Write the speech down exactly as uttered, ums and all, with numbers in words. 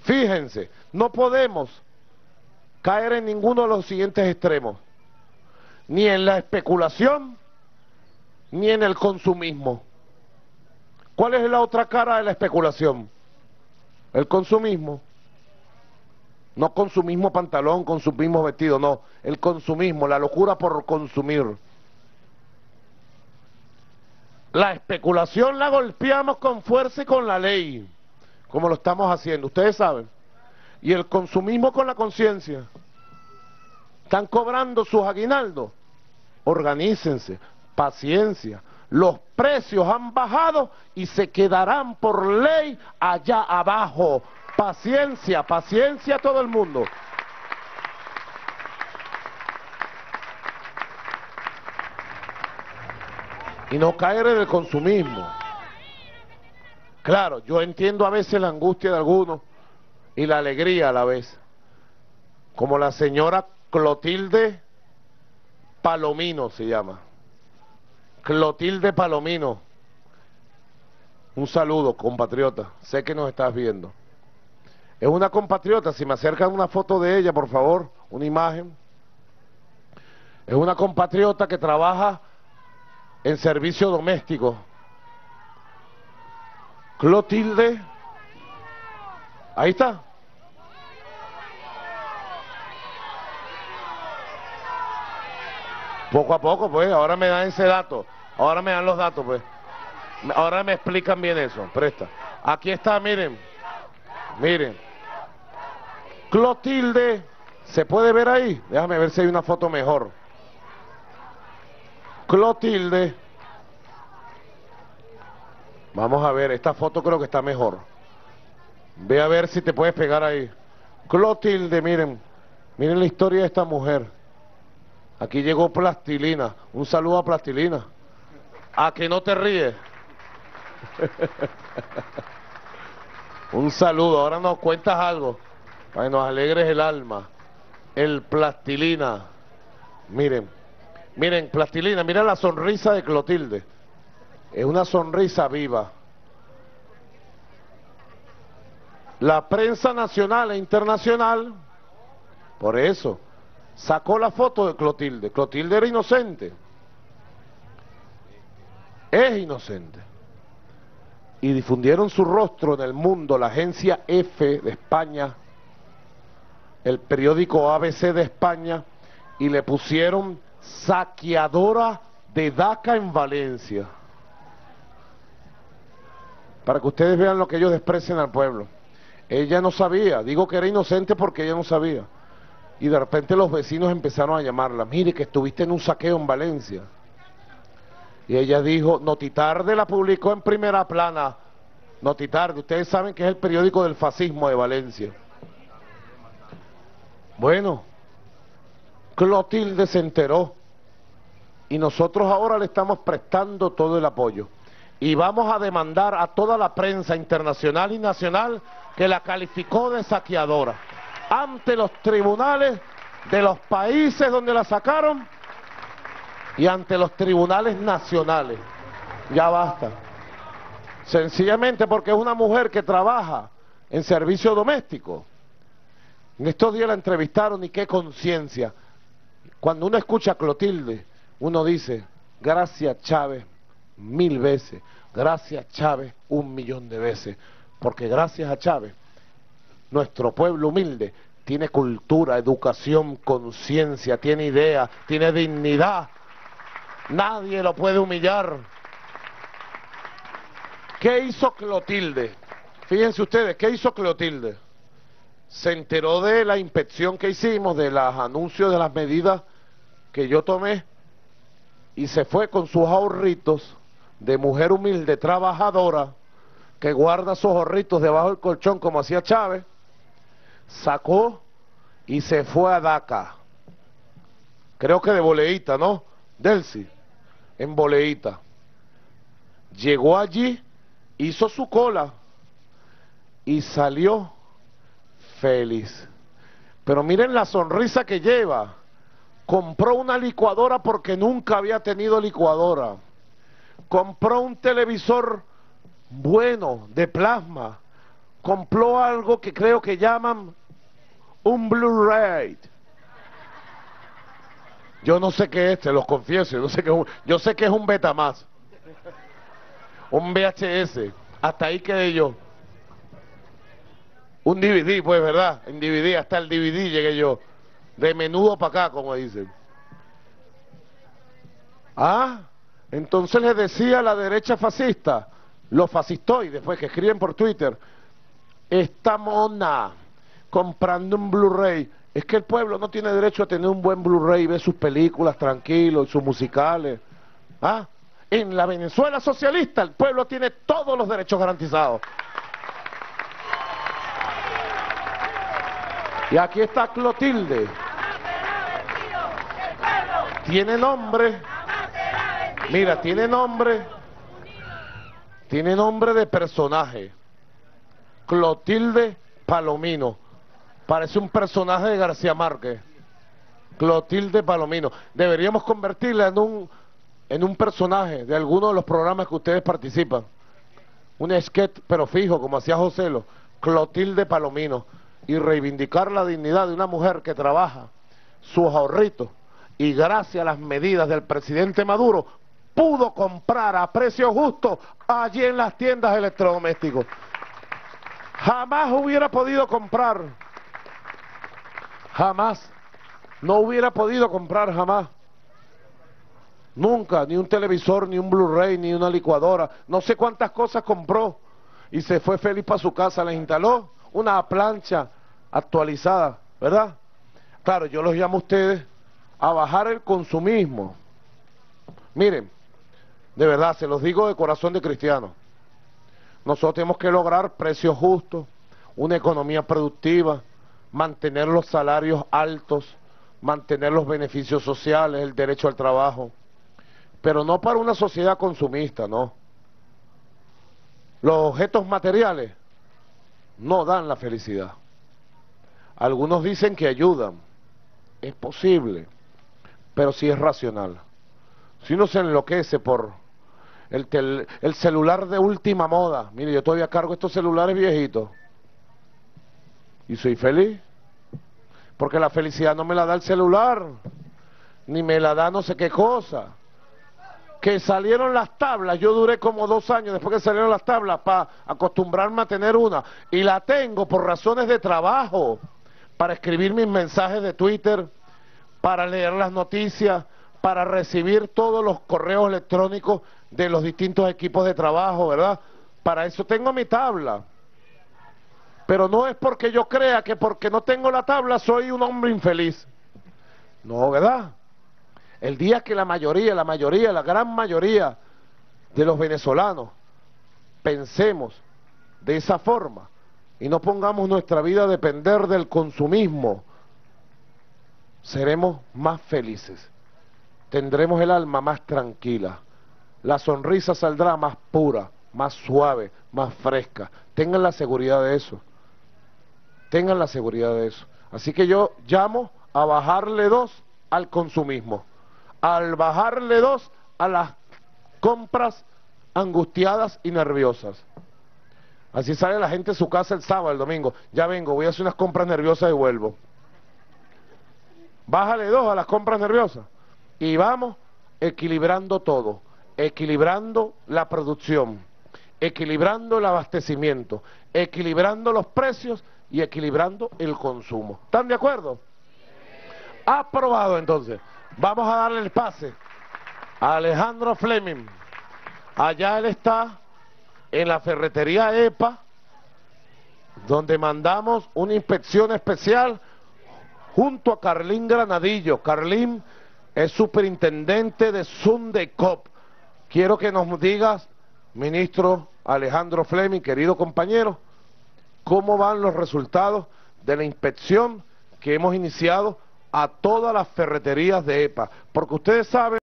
Fíjense, no podemos caer en ninguno de los siguientes extremos, ni en la especulación, ni en el consumismo. ¿Cuál es la otra cara de la especulación? El consumismo. No consumismo pantalón, consumismo vestido, no. El consumismo, la locura por consumir. La especulación la golpeamos con fuerza y con la ley, como lo estamos haciendo, ustedes saben. Y el consumismo con la conciencia. Están cobrando sus aguinaldos. Organícense, paciencia. Los precios han bajado y se quedarán por ley allá abajo. Paciencia, paciencia a todo el mundo. Y no caer en el consumismo. Claro, yo entiendo a veces la angustia de algunos y la alegría a la vez. Como la señora Clotilde Palomino se llama. Clotilde Palomino. Un saludo, compatriota. Sé que nos estás viendo. Es una compatriota, si me acercan una foto de ella, por favor, una imagen. Es una compatriota que trabaja en servicio doméstico. Clotilde, ahí está. Poco a poco, pues, ahora me dan ese dato, ahora me dan los datos, pues. Ahora me explican bien eso, presta. Aquí está, miren, miren. Clotilde, ¿se puede ver ahí? Déjame ver si hay una foto mejor. Clotilde. Vamos a ver, esta foto creo que está mejor. Ve a ver si te puedes pegar ahí. Clotilde, miren, miren la historia de esta mujer. Aquí llegó Plastilina. Un saludo a Plastilina. ¿A que no te ríes? Un saludo. Ahora nos cuentas algo para que nos alegres el alma. El Plastilina. Miren, miren, Plastilina, mira la sonrisa de Clotilde. Es una sonrisa viva. La prensa nacional e internacional, por eso, sacó la foto de Clotilde. Clotilde era inocente. Es inocente. Y difundieron su rostro en el mundo, la agencia F de España, el periódico A B C de España, y le pusieron saqueadora de DACA en Valencia. Para que ustedes vean lo que ellos desprecian al pueblo. Ella no sabía, digo que era inocente porque ella no sabía. Y de repente los vecinos empezaron a llamarla. Mire que estuviste en un saqueo en Valencia. Y ella dijo, Notitarde la publicó en primera plana. Notitarde, ustedes saben que es el periódico del fascismo de Valencia. Bueno, Clotilde se enteró. Y nosotros ahora le estamos prestando todo el apoyo. Y vamos a demandar a toda la prensa internacional y nacional que la calificó de saqueadora ante los tribunales de los países donde la sacaron y ante los tribunales nacionales. Ya basta. Sencillamente porque es una mujer que trabaja en servicio doméstico. En estos días la entrevistaron y qué conciencia. Cuando uno escucha a Clotilde, uno dice, gracias Chávez mil veces, gracias Chávez un millón de veces, porque gracias a Chávez nuestro pueblo humilde tiene cultura, educación, conciencia, tiene idea, tiene dignidad. Nadie lo puede humillar. ¿Qué hizo Clotilde? Fíjense ustedes, ¿qué hizo Clotilde? Se enteró de la inspección que hicimos, de los anuncios de las medidas que yo tomé, y se fue con sus ahorritos de mujer humilde, trabajadora, que guarda sus ahorritos debajo del colchón como hacía Chávez, sacó y se fue a DACA. Creo que de Boleíta, ¿no? Delcy, en Boleíta. Llegó allí, hizo su cola y salió feliz. Pero miren la sonrisa que lleva. Compró una licuadora porque nunca había tenido licuadora. Compró un televisor bueno, de plasma. compró algo que creo que llaman un Blu-ray. Yo no sé qué es, te los confieso, yo, no sé qué es un, yo sé que es un Betamax, un V H S, hasta ahí quedé yo. Un D V D, pues, ¿verdad? En D V D, hasta el D V D llegué yo. De menudo para acá, como dicen. Ah, entonces les decía a la derecha fascista, los fascistoides, pues, que escriben por Twitter, esta mona comprando un Blu-ray. Es que el pueblo no tiene derecho a tener un buen Blu-ray y ver sus películas tranquilos, sus musicales. ¿Ah? En la Venezuela socialista el pueblo tiene todos los derechos garantizados. Y aquí está Clotilde. Tiene nombre. Mira, tiene nombre. Tiene nombre de personaje. Clotilde Palomino. Parece un personaje de García Márquez. Clotilde Palomino. Deberíamos convertirla en un, en un personaje de alguno de los programas que ustedes participan. Un sketch, pero fijo, como hacía Joselo. Clotilde Palomino. Y reivindicar la dignidad de una mujer que trabaja sus ahorritos y gracias a las medidas del presidente Maduro pudo comprar a precio justo allí en las tiendas de electrodomésticos. Jamás hubiera podido comprar, jamás, no hubiera podido comprar jamás, nunca, ni un televisor, ni un Blu-ray, ni una licuadora, no sé cuántas cosas compró y se fue feliz para su casa, les instaló una plancha actualizada, ¿verdad? Claro, yo los llamo a ustedes a bajar el consumismo. Miren, de verdad, se los digo de corazón de cristiano. Nosotros tenemos que lograr precios justos, una economía productiva, mantener los salarios altos, mantener los beneficios sociales, el derecho al trabajo, pero no para una sociedad consumista, no. Los objetos materiales no dan la felicidad. Algunos dicen que ayudan, es posible, pero sí es racional. Si uno se enloquece por el, tel, el celular de última moda, mire, yo todavía cargo estos celulares viejitos y soy feliz, porque la felicidad no me la da el celular, ni me la da no sé qué cosa. Que salieron las tablas, yo duré como dos años después que salieron las tablas para acostumbrarme a tener una, y la tengo por razones de trabajo, para escribir mis mensajes de Twitter, para leer las noticias, para recibir todos los correos electrónicos de los distintos equipos de trabajo, ¿verdad? Para eso tengo mi tabla. Pero no es porque yo crea que porque no tengo la tabla soy un hombre infeliz. No, ¿verdad? El día que la mayoría, la mayoría, la gran mayoría de los venezolanos pensemos de esa forma y no pongamos nuestra vida a depender del consumismo, seremos más felices, tendremos el alma más tranquila, la sonrisa saldrá más pura, más suave, más fresca. Tengan la seguridad de eso, tengan la seguridad de eso. Así que yo llamo a bajarle dos al consumismo, al bajarle dos a las compras angustiadas y nerviosas. Así sale la gente de su casa el sábado, el domingo. Ya vengo, voy a hacer unas compras nerviosas y vuelvo. Bájale dos a las compras nerviosas. Y vamos equilibrando todo. Equilibrando la producción, equilibrando el abastecimiento, equilibrando los precios y equilibrando el consumo. ¿Están de acuerdo? Aprobado entonces. Vamos a darle el pase a Alejandro Fleming. Allá él está en la ferretería E P A, donde mandamos una inspección especial junto a Carlín Granadillo. Carlín es superintendente de Sundecop. Quiero que nos digas, ministro Alejandro Fleming, querido compañero, cómo van los resultados de la inspección que hemos iniciado a todas las ferreterías de E P A, porque ustedes saben